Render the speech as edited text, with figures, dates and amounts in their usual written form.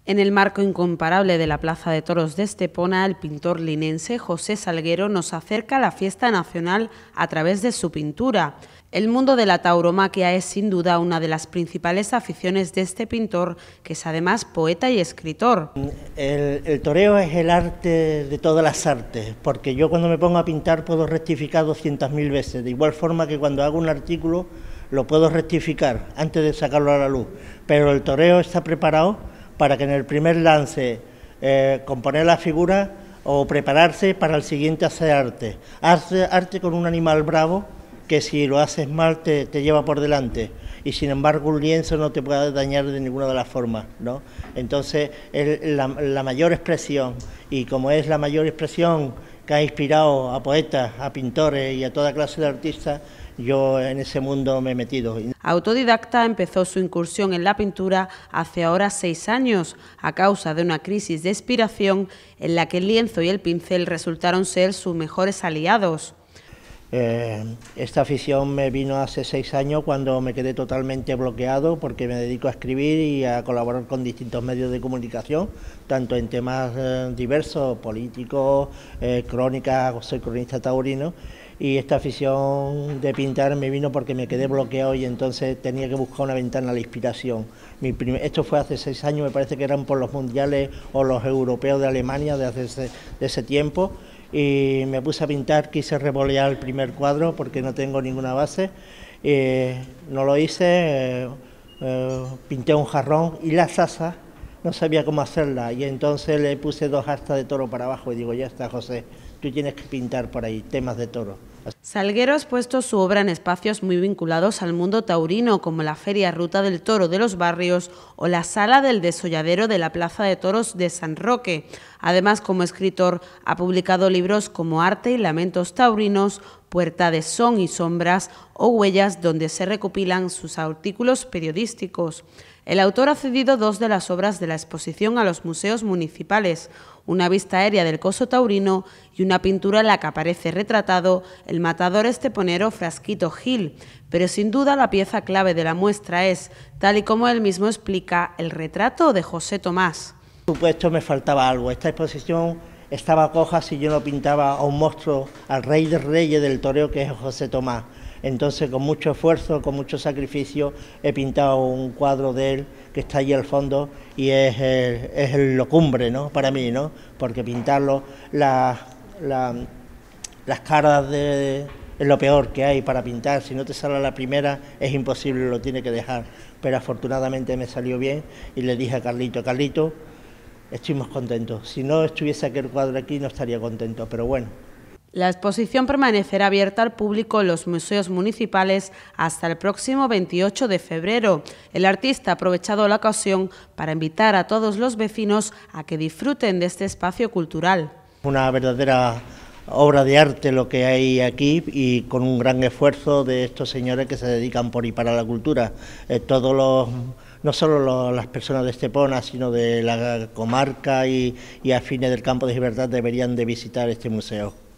En el marco incomparable de la Plaza de Toros de Estepona, el pintor linense José Salguero nos acerca a la fiesta nacional a través de su pintura. El mundo de la tauromaquia es sin duda una de las principales aficiones de este pintor, que es además poeta y escritor. El toreo es el arte de todas las artes, porque yo cuando me pongo a pintar puedo rectificar 200.000 veces, de igual forma que cuando hago un artículo lo puedo rectificar antes de sacarlo a la luz, pero el toreo está preparado para que en el primer lance componer la figura o prepararse para el siguiente hacer arte. Hace arte con un animal bravo que si lo haces mal te lleva por delante y sin embargo un lienzo no te puede dañar de ninguna de las formas, ¿no? Entonces la mayor expresión, y como es la mayor expresión que ha inspirado a poetas, a pintores y a toda clase de artistas, yo en ese mundo me he metido. Autodidacta, empezó su incursión en la pintura hace ahora 6 años, a causa de una crisis de inspiración en la que el lienzo y el pincel resultaron ser sus mejores aliados. Esta afición me vino hace 6 años cuando me quedé totalmente bloqueado porque me dedico a escribir y a colaborar con distintos medios de comunicación, tanto en temas diversos, políticos, crónicas, soy cronista taurino, y esta afición de pintar me vino porque me quedé bloqueado y entonces tenía que buscar una ventana a la inspiración. Esto fue hace 6 años, me parece que eran por los mundiales o los europeos de Alemania de ese tiempo, y me puse a pintar, quise revolear el primer cuadro porque no tengo ninguna base, no lo hice, pinté un jarrón y las asas no sabía cómo hacerla y entonces le puse 2 astas de toro para abajo y digo, ya está, José, tú tienes que pintar por ahí temas de toro. Salguero ha expuesto su obra en espacios muy vinculados al mundo taurino, como la Feria Ruta del Toro de los Barrios o la Sala del Desolladero de la Plaza de Toros de San Roque. Además, como escritor, ha publicado libros como Arte y Lamentos Taurinos, Puerta de Son y Sombras o Huellas, donde se recopilan sus artículos periodísticos. El autor ha cedido 2 de las obras de la exposición a los museos municipales, una vista aérea del coso taurino y una pintura en la que aparece retratado el matador esteponero Frasquito Gil, pero sin duda la pieza clave de la muestra es, tal y como él mismo explica, el retrato de José Tomás. Por supuesto me faltaba algo, esta exposición estaba coja si yo no pintaba a un monstruo, al rey de reyes del toreo que es José Tomás. Entonces con mucho esfuerzo, con mucho sacrificio he pintado un cuadro de él que está allí al fondo y es lo cumbre, ¿no? Para mí, ¿no? Porque pintarlo, las caras es lo peor que hay para pintar, si no te sale a la primera es imposible, lo tiene que dejar, pero afortunadamente me salió bien y le dije a Carlito, estoy más contento, si no estuviese aquel cuadro aquí no estaría contento, pero bueno. La exposición permanecerá abierta al público en los museos municipales hasta el próximo 28 de febrero. El artista ha aprovechado la ocasión para invitar a todos los vecinos a que disfruten de este espacio cultural. Una verdadera obra de arte lo que hay aquí y con un gran esfuerzo de estos señores que se dedican por y para la cultura. No solo las personas de Estepona, sino de la comarca y afines del Campo de Gibraltar deberían de visitar este museo.